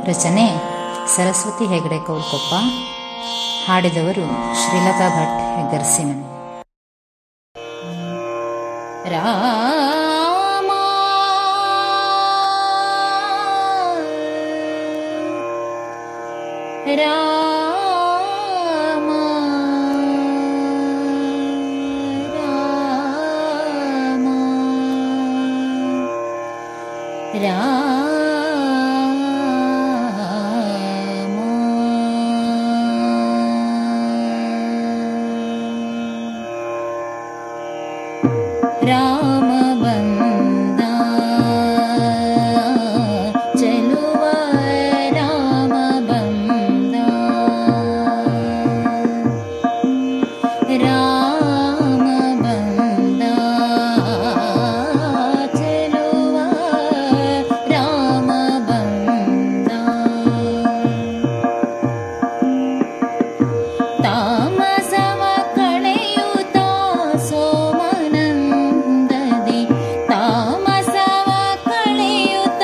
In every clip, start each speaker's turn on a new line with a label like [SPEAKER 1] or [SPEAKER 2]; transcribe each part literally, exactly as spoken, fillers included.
[SPEAKER 1] ರಚನೆ ಸರಸ್ವತಿ ಹೆಗಡೆ ಕೌಲ್ಕೊಪ್ಪ. ಹಾಡಿದವರು ಶ್ರೀಲತಾ ಭಟ್ ಹೆಗ್ಗರ್ಸಿಮನೆ. ರಾಮ ರಾಮ ರಾಮ ರಾಮ ಬಂದ ಚೆಲುವ ರಾಮ ಬಂದ ರಾಮ ಬಂದ ಚೆಲುವ ರಾಮ ಬಂದ ತಾಮಸವ ಕಳೆಯುತ್ತ ಸೋಮನಂದದಿ ತಾಮಸವ ಕಳೆಯುತ್ತ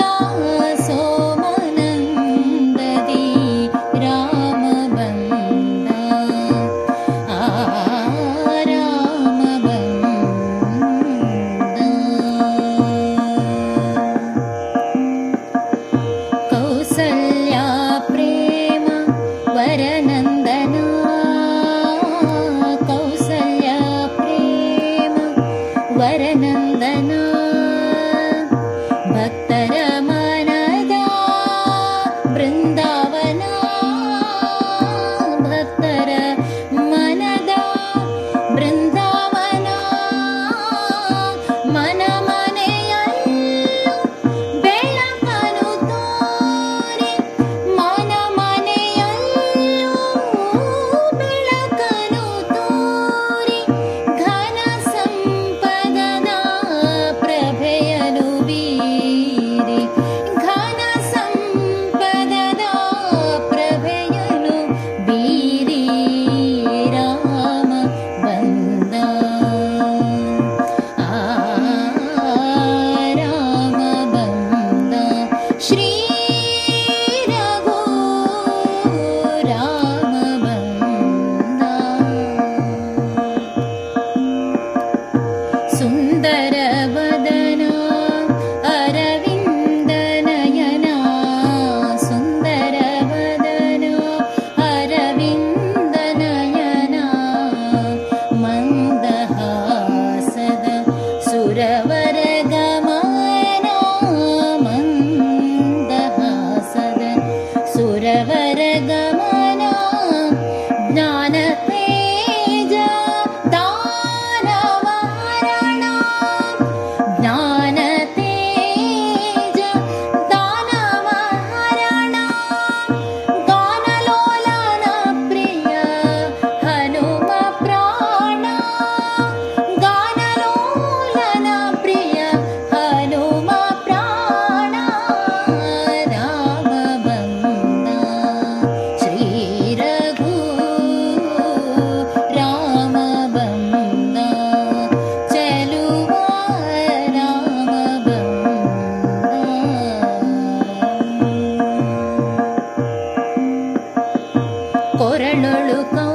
[SPEAKER 1] ಸೋಮನಂದದಿ ರಾಮ ಬಂದ ಆ ರಾಮ ಬಂದ ಕೌಸಲ್ಯ ಪ್ರೇಮ ವರನಂದನ ಕೌಸಲ್ಯ ಪ್ರೇಮ ವರನಂದನ ಭಕ್ತರ ಮನದ ಬೃಂದಾವನ ಭಕ್ತರ ಮನದ ಬೃಂದಾವನ ಮನ ಮನೆಯಲ್ಲೂ ಬೆಳಕನು ತೋರಿ ಮನ ಮನೆಯಲ್ಲೂ ಬೆಳಕನು ತೋರಿ ಘನ ಸಂಪದದ ಪ್ರಭೆಯನು ಬೀರಿ ಘನ ಸಂಪದದ ಪ್ರಭೆಯನು ಬೀರಿ ರಾಮ ಬಂದ ಆ ರಾಮ ಬಂದ ಶ್ರೀ ರಘು ರಾಮ ಬಂದ ಸುಂದರ ವದನ ಅರವಿಂದ ನಯನ ಸುಂದರ ವದನ ಅರವಿಂದ ನಯನ ಮಂದಹಾಸದ ಸುರವರ ಗಮನ ಮಂದಹಾಸದ ಸುರವರ ಗಮನ ಜ್ಞಾನ ತೇಜ ದಾನವಾರಣ ಜ್ಞಾನ ತೇಜ ದಾನವಾರಣ ಗಾನಲೋಲನ ಪ್ರಿಯ ಹನುಮ ಪ್ರಾಣ ಗಾನಲೋಲನ ಪ್ರಿಯ ಹನುಮ ಪ್ರಾಣ ರಾಮ ಬಂದ ಶ್ರೀ ರಘು ರಾಮ ಬಂದ ಚೆಲುವ ರಾಮ ಬಂದ ಕೊರಳೊಳು